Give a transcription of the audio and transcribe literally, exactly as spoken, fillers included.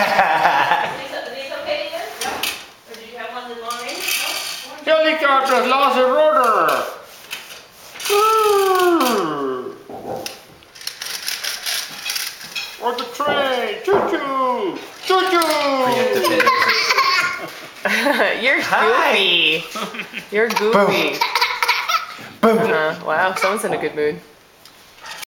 these okay, Ian? Or did you have ones in long range? Helicopter lost a rotor. Or the train. Choo choo. Choo choo. You're goofy. You're goofy. Boom. Uh, wow, someone's in a good mood.